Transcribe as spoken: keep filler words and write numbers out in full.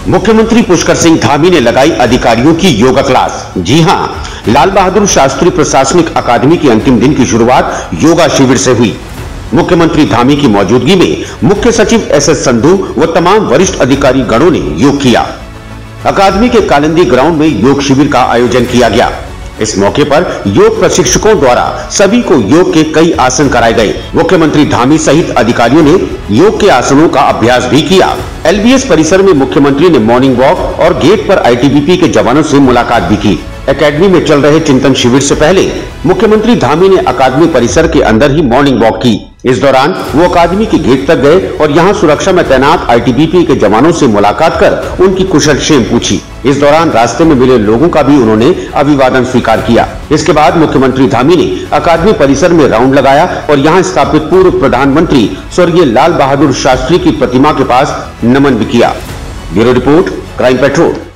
मुख्यमंत्री पुष्कर सिंह धामी ने लगाई अधिकारियों की योगा क्लास। जी हां, लाल बहादुर शास्त्री प्रशासनिक अकादमी के अंतिम दिन की शुरुआत योगा शिविर से हुई। मुख्यमंत्री धामी की मौजूदगी में मुख्य सचिव एस एस संधू व तमाम वरिष्ठ अधिकारी गणों ने योग किया। अकादमी के कालिंदी ग्राउंड में योग शिविर का आयोजन किया गया। इस मौके पर योग प्रशिक्षकों द्वारा सभी को योग के कई आसन कराए गए। मुख्यमंत्री धामी सहित अधिकारियों ने योग के आसनों का अभ्यास भी किया। एल बी एस परिसर में मुख्यमंत्री ने मॉर्निंग वॉक और गेट पर आई टी बी पी के जवानों से मुलाकात भी की। एकेडमी में चल रहे चिंतन शिविर से पहले मुख्यमंत्री धामी ने अकादमी परिसर के अंदर ही मॉर्निंग वॉक की। इस दौरान वो अकादमी के गेट तक गए और यहां सुरक्षा में तैनात आई टी बी पी के जवानों से मुलाकात कर उनकी कुशलक्षेम पूछी। इस दौरान रास्ते में मिले लोगों का भी उन्होंने अभिवादन स्वीकार किया। इसके बाद मुख्यमंत्री धामी ने अकादमी परिसर में राउंड लगाया और यहां स्थापित पूर्व प्रधानमंत्री स्वर्गीय लाल बहादुर शास्त्री की प्रतिमा के पास नमन भी किया। Bureau report, Crime petrol.